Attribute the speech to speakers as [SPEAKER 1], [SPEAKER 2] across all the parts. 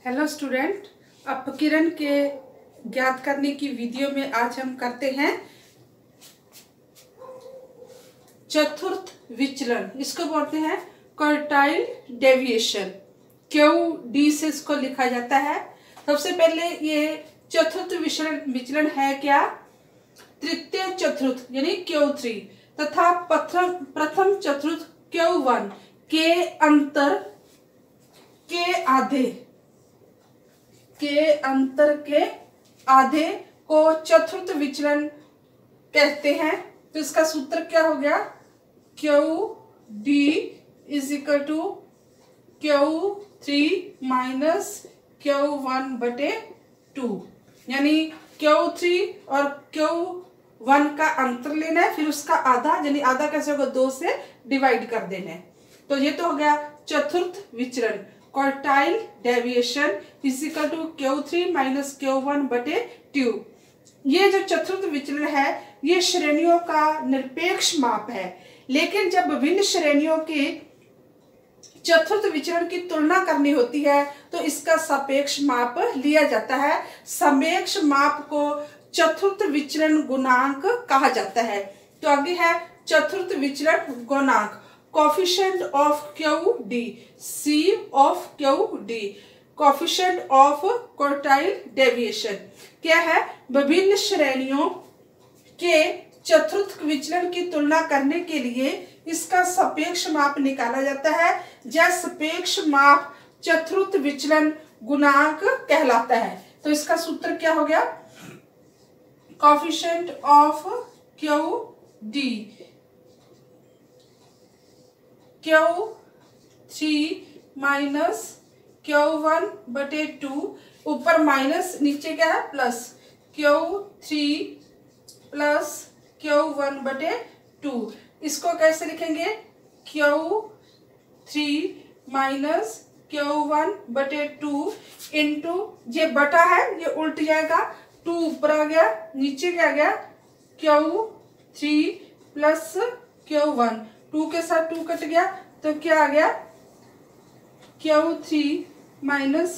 [SPEAKER 1] Hello student, अपकिरण के ज्ञात करने की वीडियो में आज हम करते हैं चतुर्थ विचलन। इसको बोलते हैं क्वार्टाइल डेविएशन। QD से इसको लिखा जाता है। सबसे पहले ये चतुर्थ विचलन है क्या? तृतीय चतुर्थ यानी Q3 तथा प्रथम चतुर्थ Q1 के अंतर के आधे को चतुर्थ विचलन कहते हैं। तो इसका सूत्र क्या हो गया? QD is equal to Q3 minus Q1/2, यानी Q3 और Q1 का अंतर लेना है, फिर उसका आधा, यानी आधा कैसे होगा? 2 से डिवाइड कर देना है। तो ये तो हो गया चतुर्थ विचलन, quartile deviation is equal to Q3 minus Q1/2। ये जो चतुर्थ विचलन है ये श्रेणियों का निरपेक्ष माप है, लेकिन जब विभिन्न श्रेणियों के चतुर्थ विचलन की तुलना करनी होती है तो इसका सापेक्ष माप लिया जाता है। सापेक्ष माप को चतुर्थ विचलन गुणांक कहा जाता है। तो आगे है चतुर्थ विचलन गुणांक, coefficient of QD, C of QD, coefficient of quartile deviation. क्या है? विभिन्न श्रेणियों के चतुर्थ विचलन की तुलना करने के लिए इसका सापेक्ष माप निकाला जाता है। यह सापेक्ष माप चतुर्थ विचलन गुणांक कहलाता है। तो इसका सूत्र क्या हो गया? Coefficient of QD Q3 minus Q1/2, ऊपर माइनस, नीचे क्या है? Plus, Q3 plus Q1/2। इसको कैसे लिखेंगे? Q3 माइनस Q1/2 इंटू, ये बटा है, ये उल्ट जाएगा, 2 ऊपर आ गया, नीचे क्या आ गया? Q3 प्लस Q1, 2 के साथ 2 कट गया, तो क्या आ गया? Q3 minus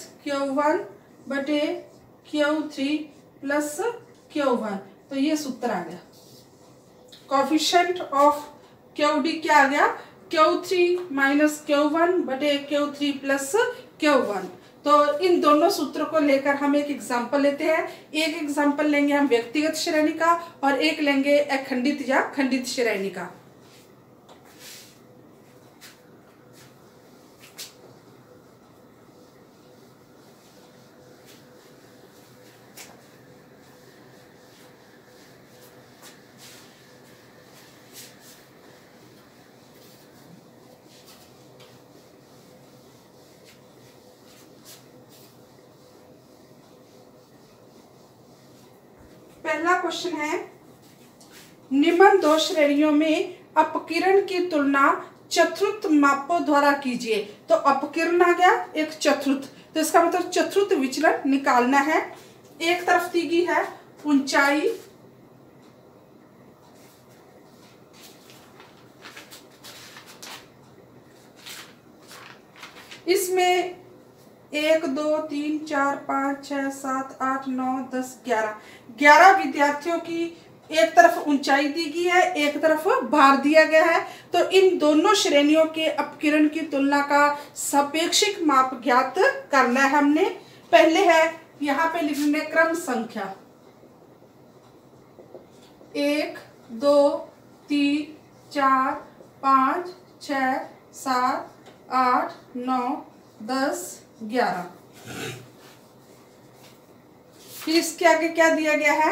[SPEAKER 1] Q1/Q3 plus Q1। तो ये सूत्र आ गया। कोएफिशिएंट ऑफ QD क्या आ गया? Q3 minus Q1/Q3 plus Q1। तो इन दोनों सूत्रों को लेकर हम एक एग्जाम्पल लेते हैं। एक एग्जाम्पल लेंगे हम व्यक्तिगत श्रेणी का और एक लेंगे अखंडित या खंडित श्रेणी का। पहला क्वेश्चन है, निम्न 2 श्रेणियों में अपकिरण की तुलना चतुर्थ मापों द्वारा कीजिए। तो अपकिरण आ गया एक चतुर्थ, तो इसका मतलब चतुर्थ विचलन निकालना है। एक तरफ दी गई है ऊंचाई, इसमें 1 2 3 4 5 6 7 8 9 10 11 विद्यार्थियों की एक तरफ ऊंचाई दी गई है, एक तरफ भार दिया गया है। तो इन दोनों श्रेणियों के अपकिरण की तुलना का सापेक्षिक माप ज्ञात करना है हमने। पहले है, यहाँ पे लिखने क्रम संख्या 1 2 3 4 5 6 7 8 9 10 11। फिर इसके आगे क्या दिया गया है?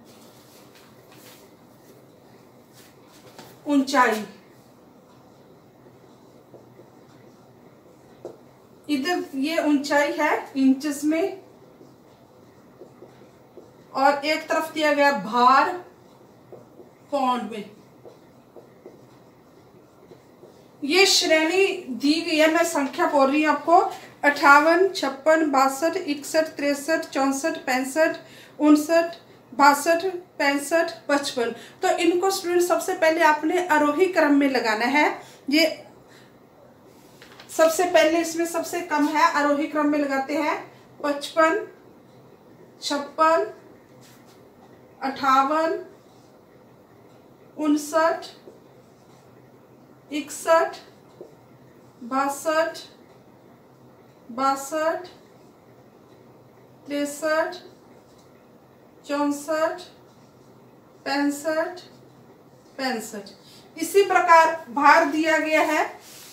[SPEAKER 1] ऊंचाई। इधर ये ऊंचाई है इंचेस में, और एक तरफ दिया गया भार पाउंड में। ये श्रेणी दी गई है, मैं संख्या बोल रही हूं आपको, 58 56 62 61 63 64 65 59 62 65 55। तो इनको स्टूडेंट सबसे पहले आपने आरोही क्रम में लगाना है। ये सबसे पहले इसमें सबसे कम है, आरोही क्रम में लगाते हैं 55, 56, 58, 59, 61, 62, 63, 64, 65, 65। इसी प्रकार भार दिया गया है,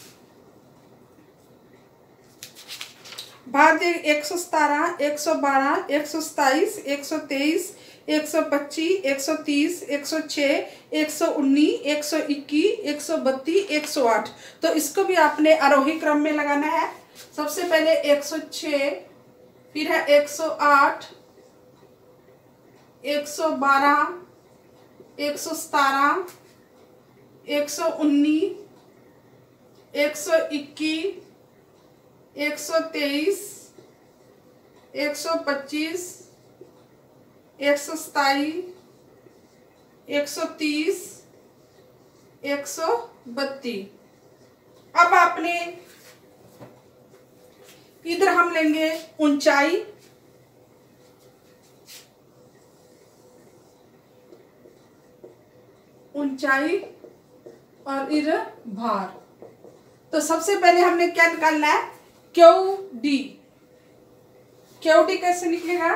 [SPEAKER 1] भार दिए 117, 112, 127, 123, 125, 130, 106, 119, 121, 132, 108। तो इसको भी आपने आरोही क्रम में लगाना है। सबसे पहले 106, फिर है 108, 112, 117, 119, 121, 123, 125, 127, 130, 132। अब आपने इधर हम लेंगे ऊंचाई, और इधर भार। तो सबसे पहले हमने क्या निकालना है, क्यू डी। क्यू डी कैसे निकलेगा,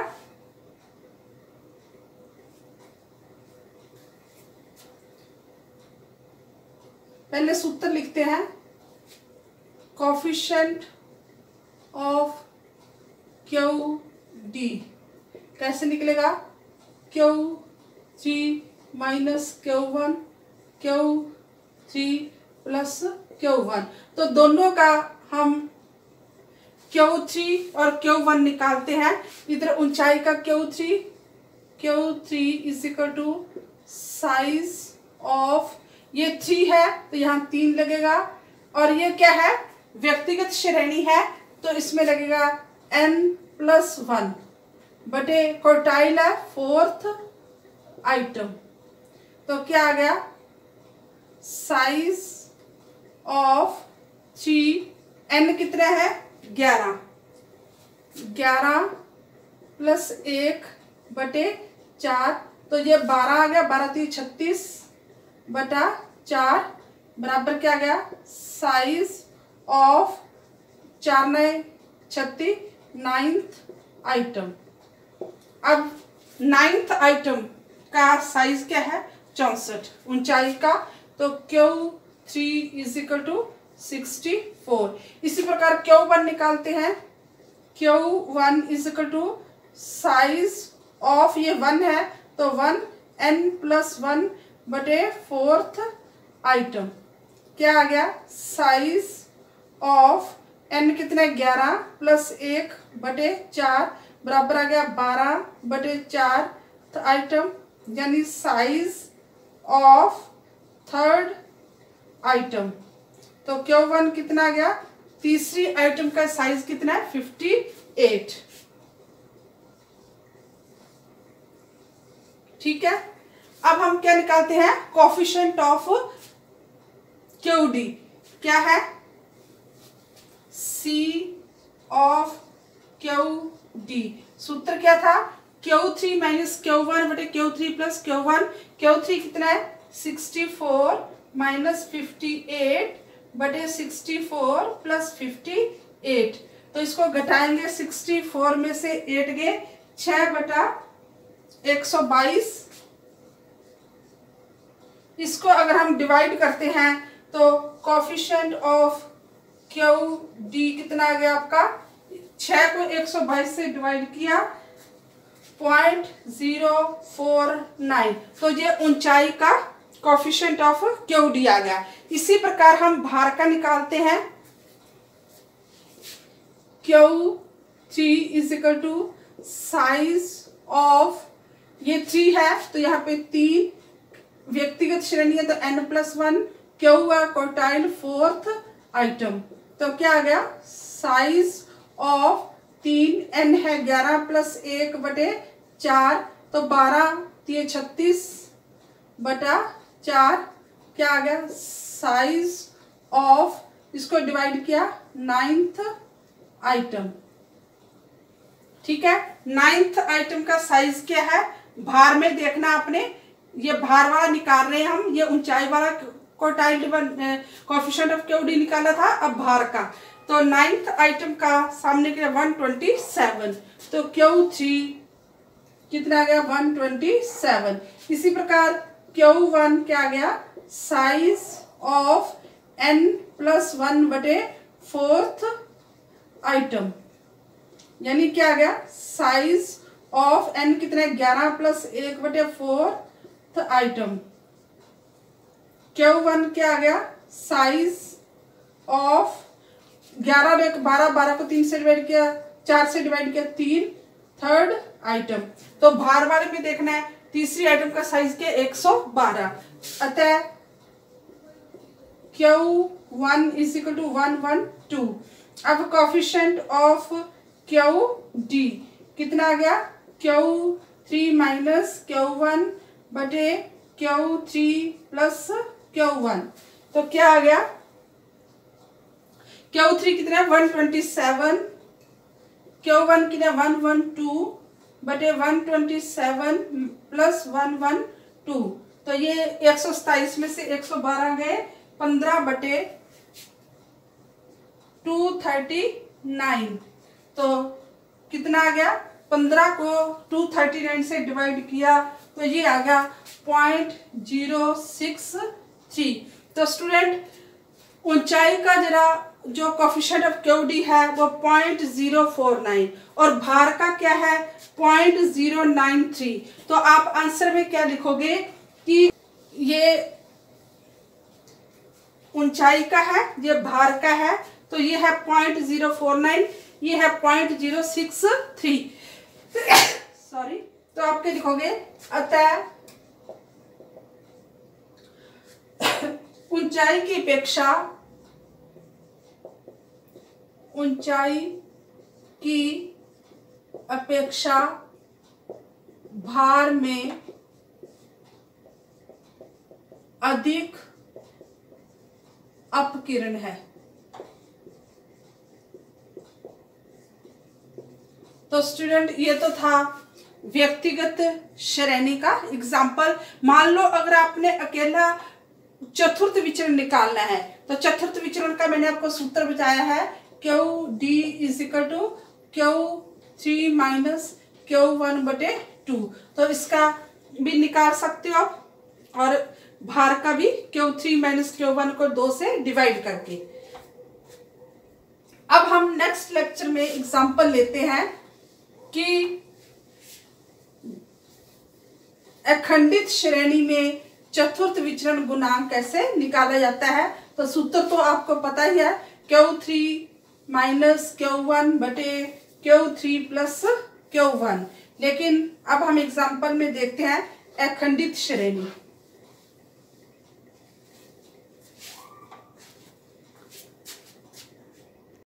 [SPEAKER 1] पहले सूत्र लिखते हैं, कोफिशिएंट ऑफ क्यू डी कैसे निकलेगा, Q3 minus Q1, Q3 plus Q1। तो दोनों का हम Q3 और Q1 निकालते हैं। इधर ऊंचाई का Q3 is equal to size of, ये 3 है तो यहाँ 3 लगेगा, और ये क्या है, व्यक्तिगत श्रेणी है तो इसमें लगेगा n+1 बटे क्वार्टाइल है 4th आइटम। तो क्या आ गया, साइज ऑफ 3, n कितना है 11 प्लस 1 बटे 4, तो ये 12 आ गया, 12 3 36 बटा 4 बराबर क्या आ गया, साइज ऑफ 4 9 36 9th आइटम। अब 9th आइटम का साइज क्या है 64 ऊंचाई का, तो Q3 इज इक्वल टू 64। इसी प्रकार Q1 निकालते हैं, Q1 is equal to size of, ये 1 है तो 1 n+1 बटे 4th आइटम। क्या आ गया, साइज ऑफ n कितना 11 प्लस 1 बटे 4 बराबर आ गया 12 बटे 4 आइटम, यानी साइज ऑफ 3rd आइटम। तो Q1 कितना आ गया, तीसरी आइटम का साइज कितना है 58। ठीक है, अब हम क्या निकालते हैं, कोफिशिएंट ऑफ QD क्या है, C ऑफ QD। सूत्र क्या था, Q3 माइनस Q1 बटे Q3 प्लस Q1। Q3 कितना है 64 माइनस 58 बटे 64 प्लस 58। तो इसको घटाएंगे, 64 में से 8 गए 6 बटा 122। इसको अगर हम डिवाइड करते हैं तो कोफिशिएंट ऑफ QD कितना आ गया आपका, 6 को 122 से डिवाइड किया 0.049, तो ये ऊंचाई का कोफिशिएंट ऑफ QD आ गया। इसी प्रकार हम भार का निकालते हैं, Q3 is equal to size of, ये 3 है तो यहाँ पे 3 व्यक्तिगत श्रेणी है तो n+1, Q हुआ क्वार्टाइल 4th आइटम। तो क्या आ गया, साइज ऑफ 3, n है 11 प्लस 1 बटे 4, तो 12 3 36 बटा 4, क्या आ गया, साइज ऑफ, इसको डिवाइड किया 9th आइटम। ठीक है। 9th आइटम का साइज क्या है, भार में देखना आपने, ये भार वाला निकाल रहे हैं हम, ये ऊंचाई वाला क्वार्टाइल कोएफिशिएंट ऑफ क्यूडी निकाला था, अब भार का। तो 9th आइटम का सामने के 127, तो Q3 कितना आ गया 127। इसी प्रकार Q1 क्या आ गया, साइज ऑफ n+1/4 आइटम, यानी क्या आ गया, साइज ऑफ n कितना है 11+1/4 आइटम। Q1 क्या आ गया, साइज ऑफ 11 1 12, 12 को 3 से डिवाइड किया, 4 से डिवाइड किया 3, थर्ड आइटम। तो भार वाले में देखना है, तीसरी आइटम का साइज क्या 112, अतः Q1 = 112। अब कोएफिशिएंट ऑफ QD कितना आ गया, Q3 - Q1/Q3 + Q1, तो क्या आ गया, Q3 कितना है 127, Q1 कितना 112/127 + 112, तो ये 127 में से 112 गए, 15/239, तो कितना आ गया, 15 को 239 से डिवाइड किया तो ये आ गया 0.063। तो स्टूडेंट ऊंचाई का जरा जो कोएफिशिएंट ऑफ क्यूडी है वो 0.049 और भार का क्या है 0.093। तो आप आंसर में क्या लिखोगे कि ये ऊंचाई का है, ये भार का है, तो ये है 0.049, ये है 0.063 सॉरी। तो आप क्या लिखोगे, अतः ऊंचाई की अपेक्षा भार में अधिक अपकिरण है। तो स्टूडेंट ये तो था व्यक्तिगत श्रेणी का एग्जाम्पल। मान लो अगर आपने अकेला चतुर्थ विचरण निकालना है, तो चतुर्थ विचरण का मैंने आपको सूत्र बताया है, QD = Q3 - Q1/2, तो इसका भी निकाल सकते हो आप, और भार का भी Q3 - Q1 को 2 से डिवाइड करके। अब हम नेक्स्ट लेक्चर में एग्जाम्पल लेते हैं कि अखंडित श्रेणी में चतुर्थ विचरण गुणांक कैसे निकाला जाता है। तो सूत्र तो आपको पता ही है, Q3 - Q1/Q3 + Q1, लेकिन अब हम एग्जाम्पल में देखते हैं अखंडित श्रेणी।